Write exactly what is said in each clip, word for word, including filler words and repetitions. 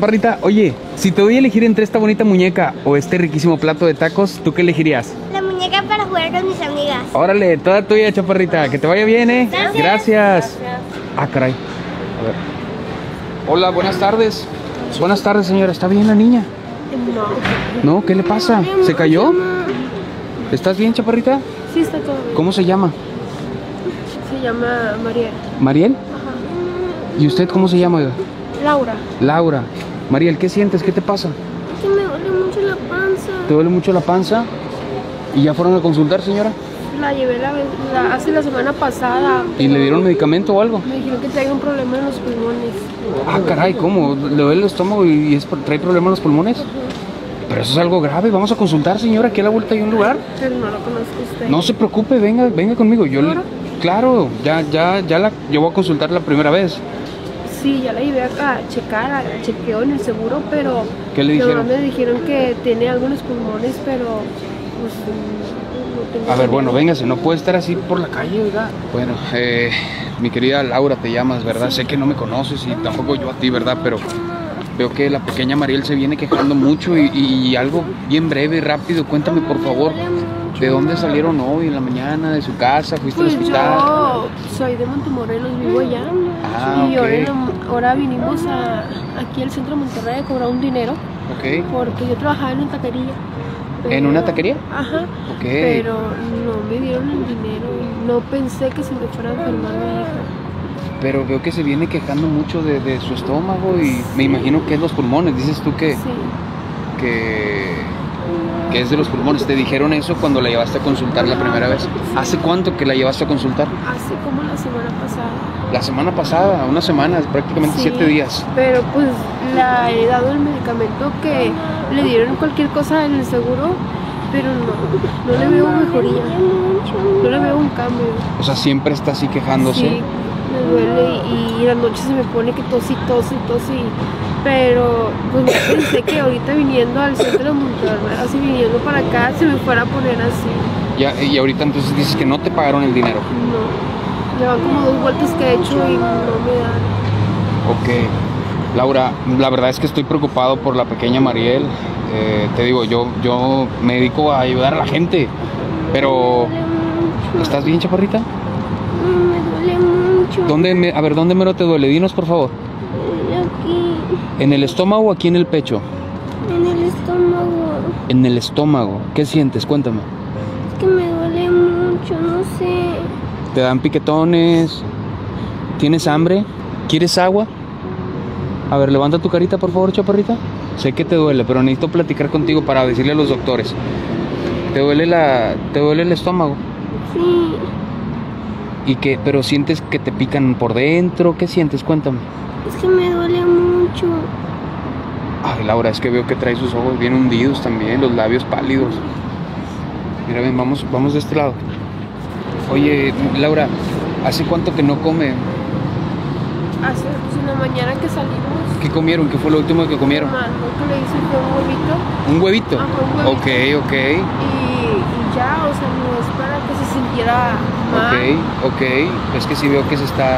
Chaparrita, oye, si te doy a elegir entre esta bonita muñeca o este riquísimo plato de tacos, ¿tú qué elegirías? La muñeca para jugar con mis amigas. Órale, toda tuya, Chaparrita. Que te vaya bien, ¿eh? Gracias. Gracias. Ah, caray. A ver. Hola, buenas tardes. Buenas tardes, señora. ¿Está bien la niña? No. ¿No? ¿Qué le pasa? ¿Se cayó? ¿Estás bien, Chaparrita? Sí, está todo bien. ¿Cómo se llama? Se llama Mariel. ¿Mariel? Ajá. ¿Y usted cómo se llama, oiga? Laura. Laura. Mariel, ¿qué sientes? ¿Qué te pasa? Que me duele mucho la panza. ¿Te duele mucho la panza? ¿Y ya fueron a consultar, señora? La llevé la, vez- la- hace la semana pasada. ¿Y le dieron medicamento o algo? Me dijeron que tenía un problema en los pulmones. Ah, caray, ¿cómo? ¿Le duele el estómago y es por- trae problemas en los pulmones? Pero eso es algo grave. Vamos a consultar, señora. Aquí a la vuelta hay un lugar. Pero no lo conozco usted. No se preocupe, venga, venga conmigo. Yo, le- ¿Seguro? claro, ya, ya, ya la, yo voy a consultar la primera vez. Sí, ya la llevé acá a checar, a chequeo en el seguro, pero... ¿Qué le dijeron? nomás me dijeron que tiene algo en los pulmones, pero... Pues, no tengo A ver, idea. bueno, véngase, no puede estar así por la calle, ¿verdad? Bueno, eh, mi querida Laura, te llamas, ¿verdad? Sé que no me conoces y tampoco yo a ti, ¿verdad? Pero veo que la pequeña Mariel se viene quejando mucho y, y algo bien breve y rápido. Cuéntame, por favor, ¿de dónde salieron hoy en la mañana? ¿De su casa? ¿Fuiste al Pues hospital? yo soy de Montemorelos, vivo allá. Ah, y ok. ahora, en la- ahora vinimos a, aquí al centro de Monterrey a cobrar un dinero Ok. porque yo trabajaba en una taquería. ¿En una taquería? Ajá. Ok. Pero no me dieron el dinero y no pensé que se me fuera a enfermar mi hija. Pero veo que se viene quejando mucho de, de su estómago y me imagino que es los pulmones. Dices tú que, Sí. que, que es de los pulmones. ¿Te dijeron eso cuando la llevaste a consultar la primera vez? ¿Hace cuánto que la llevaste a consultar? Hace como la semana pasada. La semana pasada, una semana, prácticamente Sí, siete días. Pero pues la he dado el medicamento que le dieron cualquier cosa en el seguro, pero no, no le veo mejoría, no le veo un cambio. O sea, siempre está así quejándose. Sí, me duele y en la noche se me pone que tos y tos y tos y... Pero pues no pensé que ahorita viniendo al centro de Monterrey, así viniendo para acá, se me fuera a poner así. Ya, y ahorita entonces dices que no te pagaron el dinero. No, llevan como dos vueltas que he hecho y no me dan. Ok. Laura, la verdad es que estoy preocupado por la pequeña Mariel. Eh, te digo, yo, yo me dedico a ayudar a la gente. Pero, ¿estás bien, chaparrita? Me duele mucho. ¿Dónde me, a ver, ¿dónde mero te duele? Dinos, por favor. Aquí, ¿En el estómago o aquí en el pecho? en el estómago. En el estómago. ¿Qué sientes? Cuéntame. Es que me duele mucho, no sé. ¿Te dan piquetones? ¿Tienes hambre? ¿Quieres agua? A ver, levanta tu carita, por favor, chaparrita. Sé que te duele, pero necesito platicar contigo para decirle a los doctores. ¿Te duele la, te duele el estómago? Sí, ¿Y qué? ¿Pero sientes que te pican por dentro? ¿Qué sientes? Cuéntame. es que me duele mucho. Ay, Laura, es que veo que trae sus ojos bien hundidos también, los labios pálidos. Mira, ven, vamos, vamos de este lado. Oye, Laura, ¿hace cuánto que no come? Hace pues, en la mañana que salimos, ¿Qué comieron? ¿Qué fue lo último que comieron? mamá, lo que le hice fue un huevito ¿Un huevito? Ajá, un huevito. Ok, ok. y, y ya, o sea, no es para que se sintiera mal. Ok, ok. Es que sí veo que se está...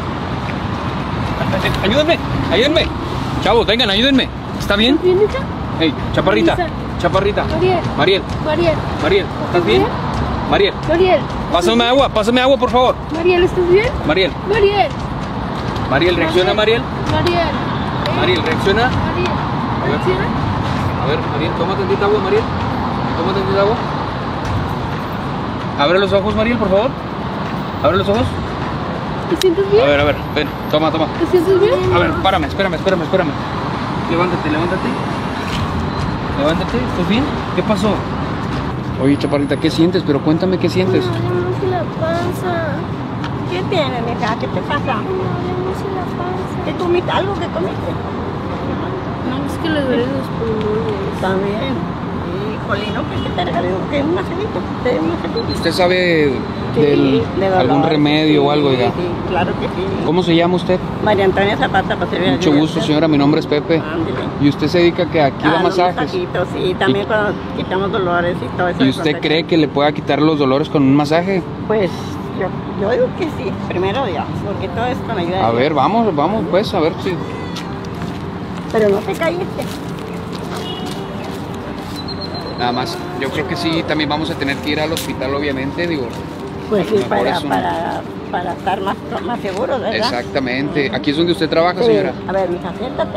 Ayúdenme, ayúdenme. Chavos, vengan, ayúdenme. ¿Está bien? ¿Estás bien, hija? Hey, chaparrita, Marisa. chaparrita. Mariel, Mariel, Mariel, Mariel, ¿estás bien? Mariel, Mariel, pásame agua, pásame agua, por favor. Mariel, ¿estás bien? Mariel, Mariel, Mariel, reacciona, Mariel. Mariel, Mariel, reacciona. Mariel, ver. ¿reacciona? A ver, Mariel, toma tantita agua, Mariel. Toma tantita agua. Abre los ojos, Mariel, por favor. Abre los ojos. ¿Te sientes bien? A ver, a ver, ven, toma, toma. ¿Te sientes bien? A ver, párame, espérame, espérame, espérame. Levántate, levántate. Levántate, ¿estás bien? ¿Qué pasó? Oye, chaparrita, ¿qué sientes? Pero cuéntame qué Me sientes. duele mucho la panza. ¿Qué tienes, mija? ¿Qué te pasa? Me duele mucho la panza. ¿Qué comiste? ¿Algo que comiste? No, es que le duelen los pulmones. También. Híjole, ¿no crees que te regalé que un macerito? ¿Te doy un macerito? ¿Usted sabe del, de dolor, algún remedio sí, o algo, oiga? Sí, claro que sí. ¿Cómo se llama usted? María Antonia Zapata, para servir. Mucho gusto, señora. Mi nombre es Pepe. Ándale. ¿Y usted se dedica que aquí da Ah, los masajes? masajitos, sí, también ¿Y- cuando quitamos dolores y todo eso. ¿Y de usted cosas. cree que le pueda quitar los dolores con un masaje? Pues yo, yo digo que sí, primero Dios, porque todo esto me ayuda. A ver, vamos, vamos pues, a ver si... Pero no te caíste. Nada más, yo creo que sí, también vamos a tener que ir al hospital, obviamente, digo. Pues a lo sí, mejor para, es un- para, para estar más, más seguros, ¿verdad? Exactamente. ¿Aquí es donde usted trabaja, Sí. señora? A ver, mija, siéntate.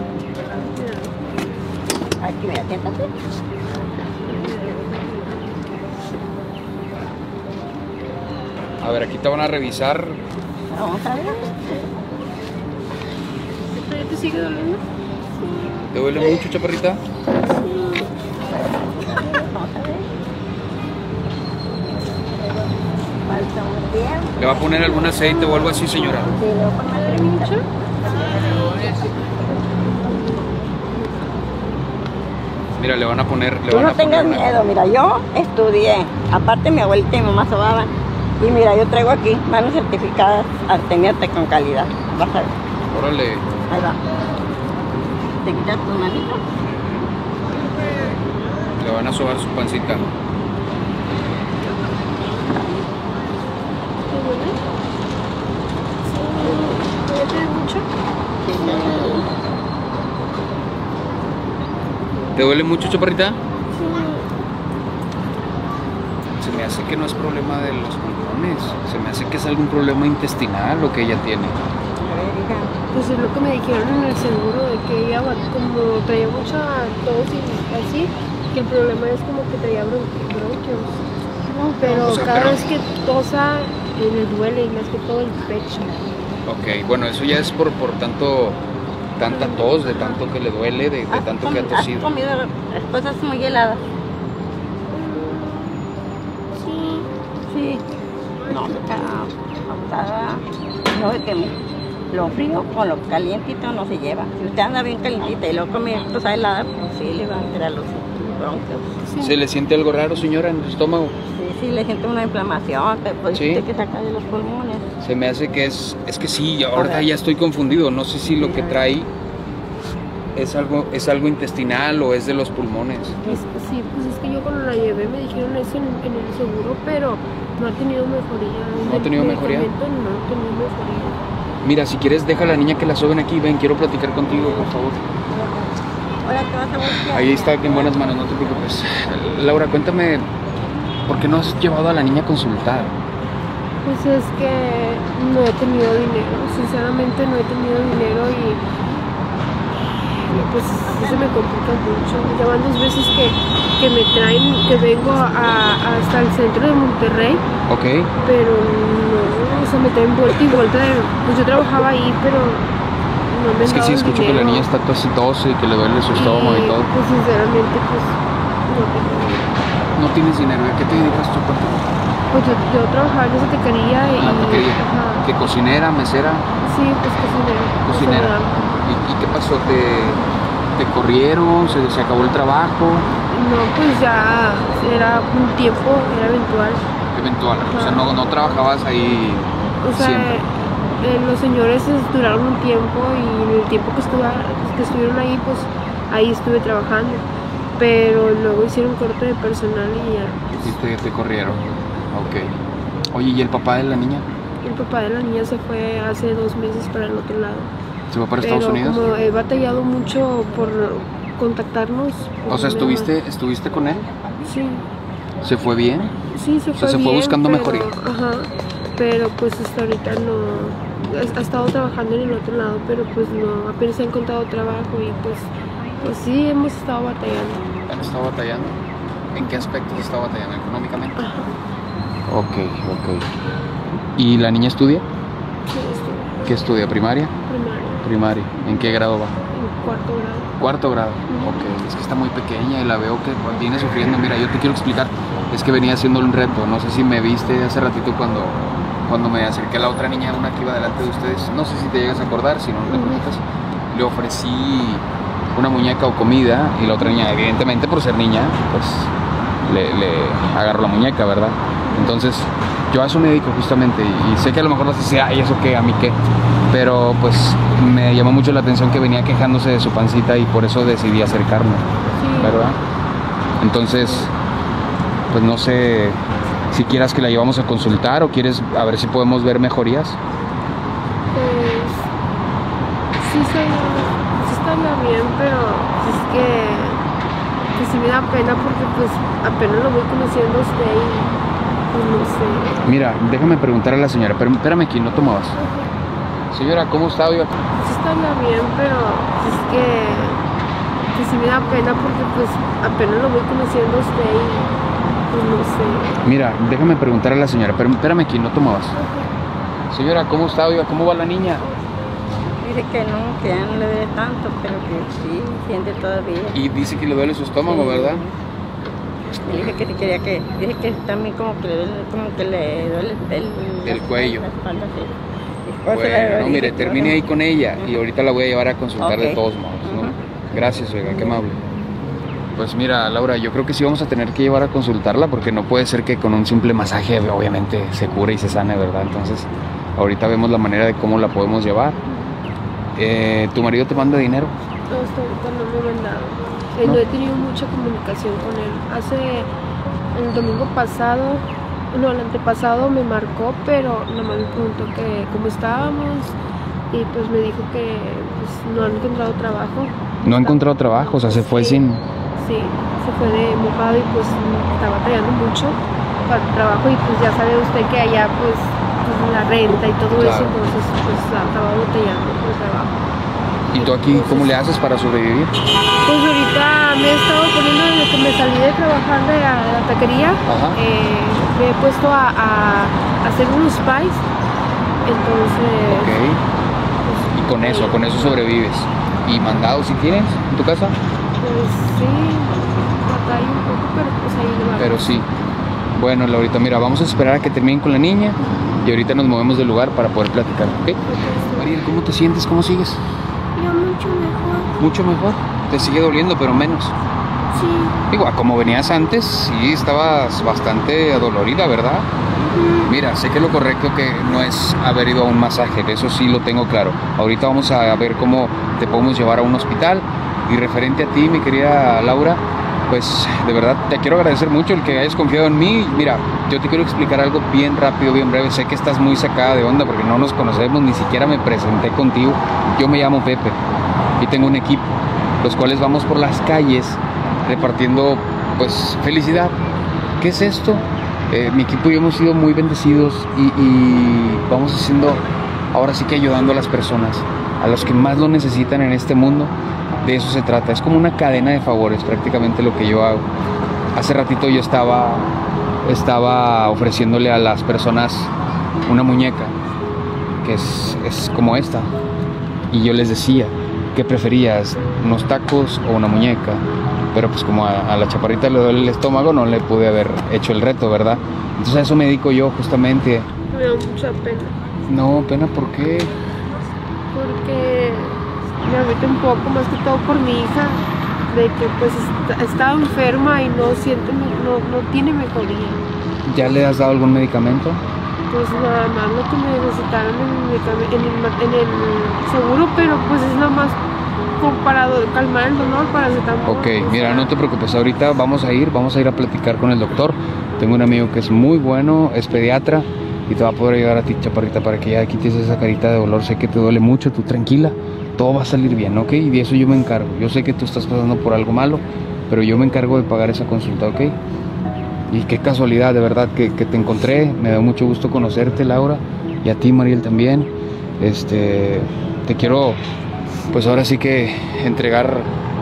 Aquí, mira, siéntate. A ver, aquí te van a revisar. Vamos a ver. ¿Todavía te sigue doliendo? ¿Te duele mucho, chaparrita? Vamos a ver. Falta un tiempo. ¿Le va a poner algún aceite o algo así, señora? Sí, le voy a poner ¿Mucho? Mira, le van a poner... Le Tú van no a poner tengas una- miedo, mira, yo estudié. Aparte mi abuelita y mi mamá sobaban. Y mira, yo traigo aquí manos certificadas al tenerte con calidad. Vas a ver. Órale. Ahí va. Te quitas tu manito. Le van a sobar su pancita. ¿Te duele? ¿Todavía te duele mucho? ¿Te duele mucho, chaparrita? Se me hace que no es problema de los pulmones. Se me hace que es algún problema intestinal lo que ella tiene. A ver, hija. Pues es lo que me dijeron en el seguro, de que ella va- como traía mucha tos y así, que el problema es como que traía bron- bronquios. Pero O sea, cada pero- vez que tosa, eh, le duele, y más que todo el pecho. Ok, bueno, eso ya es por, por tanto, tanta tos, de tanto que le duele, de, de ¿Has tanto que ha comi- has tosido. comido cosas muy heladas? Sí. Sí. No, hija, abusada. No, es que lo frío con lo calientito no se lleva. Si usted anda bien calientita y luego come cosas heladas, pues sí le van a entrar los bronquios. ¿Se le siente algo raro, señora, en el estómago? Sí, sí, le siente una inflamación, pero pues Sí. usted que saca de los pulmones. Se me hace que es, es que sí, ahorita ver. ya estoy confundido. No sé si lo que trae es algo, es algo intestinal o es de los pulmones. Pues, sí, pues es que yo cuando la llevé me dijeron eso en, en el seguro, pero no ha tenido mejoría. En ¿No ha el tenido mejoría? medicamento No ha tenido mejoría. Mira, si quieres, deja a la niña que la soben aquí. Ven, quiero platicar contigo, por favor. Ahora te vas a voltear. Ahí está en buenas manos, no te preocupes. Laura, cuéntame, ¿por qué no has llevado a la niña a consultar? Pues es que no he tenido dinero, sinceramente no he tenido dinero y, y pues sí se me complica mucho. Ya van dos veces que, que me traen, que vengo a- hasta el centro de Monterrey, Ok. pero no, o sea, me traen vuelta y vuelta. De, pues yo trabajaba ahí, pero no me han Es que dado sí, el escucho que la dinero. niña está tos y tos y que le duele su estómago y todo. Pues sinceramente, pues no tengo dinero. No tienes dinero, ¿a qué te dedicas tú, aparte? Pues yo, yo trabajaba en esa taquería y... En la taquería. ajá. ¿Qué cocinera, mesera? Sí, pues cocinera. Cocinera. ¿Y, y qué pasó? ¿Te, te corrieron? ¿Se, ¿Se acabó el trabajo? No, pues ya era un tiempo, era eventual. Eventual. O sea, Ajá. no, no trabajabas ahí O sea, siempre. eh, los señores es- duraron un tiempo y en el tiempo que, estuve, que estuvieron ahí, pues ahí estuve trabajando. Pero luego hicieron corte de personal y ya. Y te, te corrieron. Ok. Oye, ¿y el papá de la niña? El papá de la niña se fue hace dos meses para el otro lado. ¿Se fue para Pero Estados Unidos? como he batallado mucho por contactarnos. O sea, pues, ¿estuviste, ¿estuviste con él? Sí. ¿Se fue bien? Sí, se O fue sea, se fue bien, buscando pero- mejoría. Ajá, pero pues hasta ahorita no... Ha ha estado trabajando en el otro lado, pero pues no, apenas ha encontrado trabajo y pues, pues sí, hemos estado batallando. ¿Han estado batallando? ¿En qué aspectos estado batallando? ¿Económicamente? Ajá, Ok, ok. ¿Y la niña estudia? sí, estuve ¿Qué estudia? ¿Primaria? primaria, Primaria. ¿En qué grado va? en cuarto grado. Cuarto grado. Ok, es que está muy pequeña y la veo que viene sufriendo. Mira, yo te quiero explicar, es que venía haciendo un reto. No sé si me viste hace ratito cuando, cuando me acerqué a la otra niña, una que iba delante de ustedes. No sé si te llegas a acordar, si no, no te Ujú. preocupes. Le ofrecí una muñeca o comida y la otra niña, evidentemente por ser niña, pues le, le agarró la muñeca, ¿verdad? Entonces, yo a eso me dedico justamente y, y sé que a lo mejor vas a decir, ay, ¿eso qué? ¿A mí qué? Pero pues me llamó mucho la atención que venía quejándose de su pancita y por eso decidí acercarme, Sí, ¿verdad? Entonces, pues no sé si quieras que la llevamos a consultar o quieres a ver si podemos ver mejorías. pues sí, se, se estaría bien, pero es que, que sí me da pena porque pues apenas lo voy conociendo a usted y pues no sé. Mira, déjame preguntar a la señora, pero espérame aquí, no te muevas. Señora, ¿cómo está? Oiga. Sí estaría bien, pero es que, que sí me da pena porque pues apenas lo voy conociendo a usted y pues no sé. Mira, déjame preguntar a la señora, pero espérame aquí, no te muevas. Señora, ¿cómo está? Oiga, ¿cómo va la niña? Dice que no, que ya no le duele tanto, pero que sí, siente todavía. Y dice que le duele su estómago, Sí. ¿verdad? Me dije que quería que, dije que también como que le duele, como que le duele el, El cuello. La espalda, sí. Y por eso le Bueno, dije mire, que termine ahora- ahí con ella y ahorita la voy a llevar a consultar de Ok. todos modos, ¿no? Ujú. Gracias, oiga, qué amable. Pues mira, Laura, yo creo que sí vamos a tener que llevar a consultarla porque no puede ser que con un simple masaje obviamente se cure y se sane, ¿verdad? Entonces, ahorita vemos la manera de cómo la podemos llevar. Eh, ¿Tu marido te manda dinero? No, hasta ahorita no me he mandado. Eh, ¿No? no he tenido mucha comunicación con él. Hace el domingo pasado, no, el antepasado me marcó, pero nomás me preguntó que cómo estábamos y pues me dijo que pues, no han encontrado trabajo. No ha encontrado trabajo, o sea, se fue Sí. sin... Sí, se fue de mojado y pues estaba batallando mucho para el trabajo y pues ya sabe usted que allá pues, pues la renta y todo eso, Claro. entonces pues estaba batallando por el trabajo. ¿Y tú aquí cómo le haces para sobrevivir? Pues ahorita me he estado poniendo desde que me salí de trabajar de la, de la taquería, Ajá. eh, me he puesto a, a hacer unos pies, entonces Ok. pues, Y con eso, con eso sobrevives. ¿Y mandados si tienes en tu casa? pues sí, batalla un poco, pero pues ahí lo hago. Pero sí. Bueno, Laurita, mira, vamos a esperar a que terminen con la niña y ahorita nos movemos del lugar para poder platicar, ¿ok? Mariel, ¿cómo te sientes? ¿Cómo sigues? Ya mucho mejor. Mucho mejor. Te sigue doliendo, pero menos. Sí. Digo, a como venías antes, sí estabas bastante adolorida, ¿verdad? Ujú. Mira, sé que lo correcto que no es haber ido a un masaje, de eso sí lo tengo claro. Ahorita vamos a ver cómo te podemos llevar a un hospital. Y referente a ti, mi querida Laura, pues de verdad te quiero agradecer mucho el que hayas confiado en mí. Mira, yo te quiero explicar algo bien rápido, bien breve. Sé que estás muy sacada de onda porque no nos conocemos, ni siquiera me presenté contigo. Yo me llamo Pepe y tengo un equipo, los cuales vamos por las calles repartiendo pues felicidad. ¿Qué es esto? Eh, mi equipo y yo hemos sido muy bendecidos y, y vamos haciendo, ahora sí que ayudando a las personas, a los que más lo necesitan en este mundo. De eso se trata, es como una cadena de favores prácticamente lo que yo hago. Hace ratito yo estaba, estaba ofreciéndole a las personas una muñeca que es, es como esta y yo les decía, ¿qué preferías? ¿Unos tacos o una muñeca? Pero pues como a, a la chaparrita le duele el estómago no le pude haber hecho el reto, ¿verdad? Entonces a eso me dedico yo justamente. Me da mucha pena, No, pena, ¿por qué? porque me agüita un poco, más que todo por mi hija, de que pues está, está enferma y no siente, no, no tiene mejoría. ¿Ya le has dado algún medicamento? Pues nada más lo que me recetaron en el, medicam- en el, ma- en el seguro, pero pues es nada más comparado de calmar el dolor para paracetamol. Ok, o mira, sea, no te preocupes, ahorita vamos a ir, vamos a ir a platicar con el doctor. Tengo un amigo que es muy bueno, es pediatra y te va a poder ayudar a ti, chaparrita, para que ya quites esa carita de dolor. Sé que te duele mucho, tú tranquila, todo va a salir bien, ¿ok? Y de eso yo me encargo. Yo sé que tú estás pasando por algo malo, pero yo me encargo de pagar esa consulta, ¿ok? Y qué casualidad, de verdad, que, que te encontré. Me da mucho gusto conocerte, Laura, y a ti, Mariel, también. Este, te quiero, pues ahora sí que entregar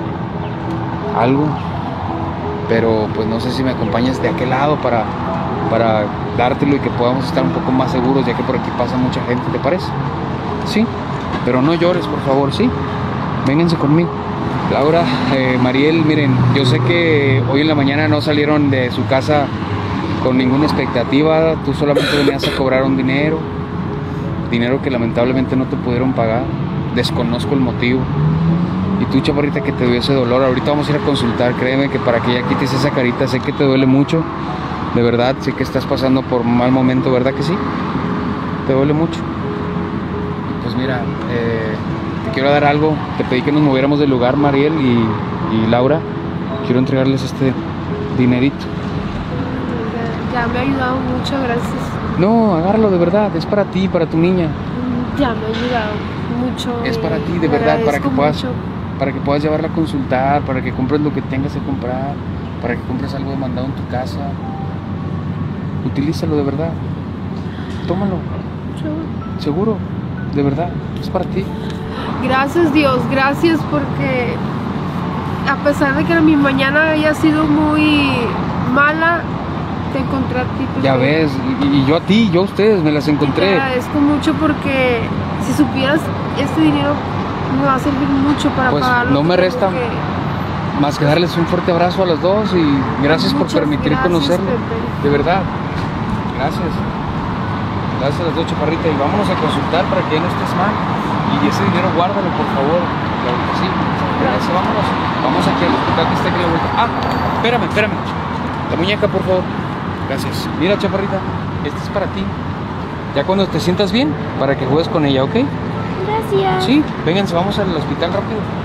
algo, pero pues no sé si me acompañas de aquel lado para, para dártelo y que podamos estar un poco más seguros, ya que por aquí pasa mucha gente, ¿te parece? Sí, pero no llores, por favor, sí, vénganse conmigo. Laura, eh, Mariel, miren, yo sé que hoy en la mañana no salieron de su casa con ninguna expectativa, tú solamente venías a cobrar un dinero, dinero que lamentablemente no te pudieron pagar, desconozco el motivo. Y tú, chaparrita, que te dio ese dolor, ahorita vamos a ir a consultar, créeme que para que ya quites esa carita, sé que te duele mucho, de verdad, sé que estás pasando por un mal momento, ¿verdad que sí? Te duele mucho. Pues mira, eh, te quiero dar algo, te pedí que nos moviéramos del lugar, Mariel y, y Laura, quiero entregarles este dinerito. Ya, ya me ha ayudado mucho, gracias. No, agárralo de verdad, es para ti, para tu niña. Ya me ha ayudado mucho. Es eh, para ti, de le verdad, para que agradezco puedas, mucho. para que puedas llevarla a consultar, para que compres lo que tengas que comprar, para que compres algo de mandado en tu casa. Utilízalo de verdad. Tómalo. Seguro, de verdad, es para ti. Gracias Dios, gracias porque a pesar de que mi mañana haya sido muy mala, te encontré a ti. Ya ves, y, y yo a ti, yo a ustedes, me las Te encontré. agradezco mucho porque si supieras, este dinero me va a servir mucho para Pues, pagar lo no que me tengo resta que- Más que darles un fuerte abrazo a las dos y gracias por Muchas permitir gracias, conocerlo. Pepe. De verdad, gracias. Gracias a las dos, chaparrita. Y vámonos a consultar para que ya no estés mal. Y ese dinero guárdalo, por favor. Claro que sí. Gracias, vámonos. Vamos aquí al hospital que está aquí a la vuelta. Ah, espérame, espérame. La muñeca, por favor. Gracias. Mira, chaparrita, este es para ti. Ya cuando te sientas bien, para que juegues con ella, ¿ok? Gracias. Sí, vénganse, vamos al hospital rápido.